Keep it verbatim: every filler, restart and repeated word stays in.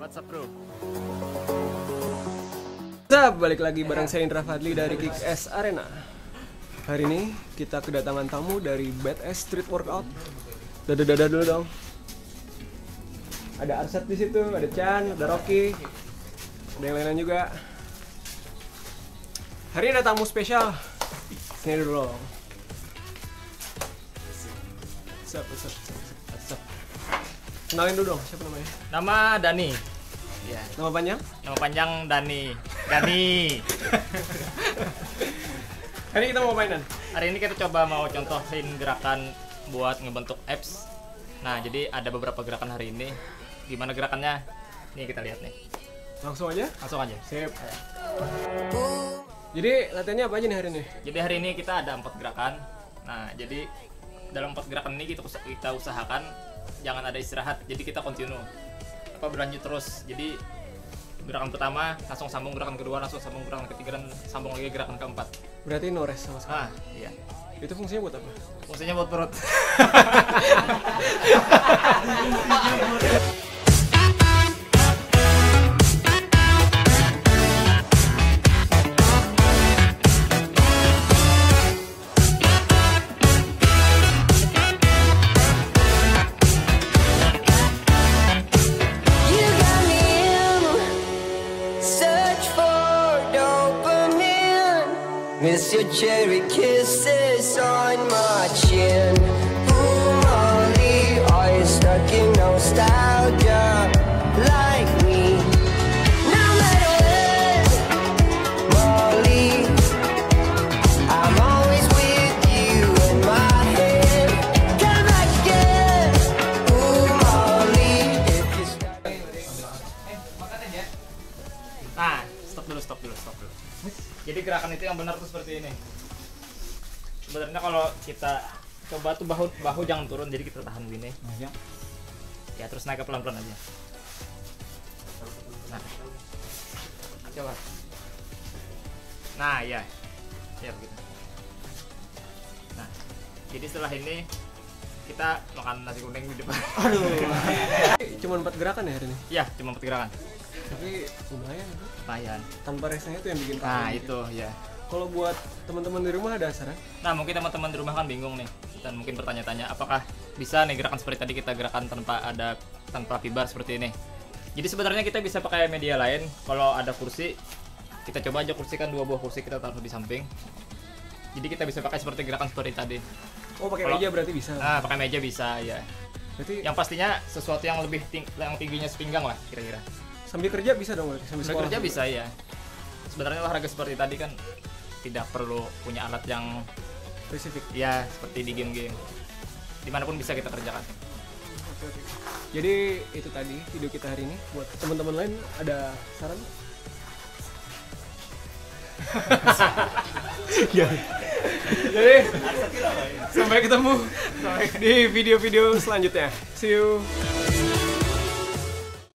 What's up bro? What's up? Balik lagi bareng saya Indra Fadli dari Kick-Ass Arena. Hari ini kita kedatangan tamu dari Badass Street Workout. Dada-dada dulu dong. Ada Arsyad di situ, ada Chan, ada Rocky, ada yang lain juga. Hari ini ada tamu spesial. Sini dulu dong. Sup, sup, sup, sup. Kenalin dulu dong, siapa namanya? Nama Dani. Ya. Nama panjang? Nama panjang Dani. Dani. Hari ini kita mau mainan. Hari ini kita coba mau contohin gerakan buat ngebentuk abs. Nah, jadi ada beberapa gerakan hari ini. Gimana gerakannya? Nih kita lihat nih. Langsung aja? Langsung aja. Sip. Jadi latihannya apa aja nih hari ini? Jadi hari ini kita ada empat gerakan. Nah, jadi dalam empat gerakan ini kita kita usahakan jangan ada istirahat. Jadi kita continue. Apa berlanjut terus. Jadi gerakan pertama langsung sambung gerakan kedua, langsung sambung gerakan ketiga dan sambung lagi gerakan keempat. Berarti no rest sama sekali. Ah, iya. Itu fungsinya buat apa? Fungsinya buat perut. Miss your cherry kisses on my chin. Ooh, Molly, are you stuck in nostalgia like me? No matter what, Molly, I'm always with you in my head. Come back again. Ooh, Molly, if you start. Nah, stop dulu, stop dulu, stop dulu. Jadi gerakan itu yang benar tuh seperti ini. Sebenarnya kalau kita coba tuh bahu bahu jangan turun, jadi kita tahan gini. Ya terus naik ke pelan-pelan aja. Nah, coba. Nah ya, ya begitu. Nah, jadi setelah ini kita makan nasi kuning di depan. Aduh. Cuma empat gerakan ya hari ini? Ya, cuma empat gerakan. Tapi lumayan tuh. Lumayan. Tanpa resnya itu yang bikin Nah capek. itu ya. Kalau buat teman-teman di rumah ada saran? Nah mungkin teman-teman di rumah kan bingung nih dan mungkin bertanya-tanya apakah bisa nih gerakan seperti tadi kita gerakan tanpa ada tanpa V-bar seperti ini. Jadi sebenarnya kita bisa pakai media lain. Kalau ada kursi, kita coba aja kursi kan dua buah kursi kita taruh di samping. Jadi kita bisa pakai seperti gerakan seperti tadi. Oh pakai Kalau- meja berarti bisa. Nah pakai meja bisa ya. Berarti Yang pastinya sesuatu yang lebih ting yang tingginya sepinggang lah kira-kira. sambil kerja bisa dong berarti sambil Sambil sekolah. kerja juga. bisa ya. Sebenarnya olahraga seperti tadi kan tidak perlu punya alat yang Spesifik. ya seperti di game-game. Dimanapun bisa kita kerjakan. Oke, oke. Jadi itu tadi video kita hari ini. Buat teman-teman lain ada saran? Jadi sampai ketemu di video-video selanjutnya. See you.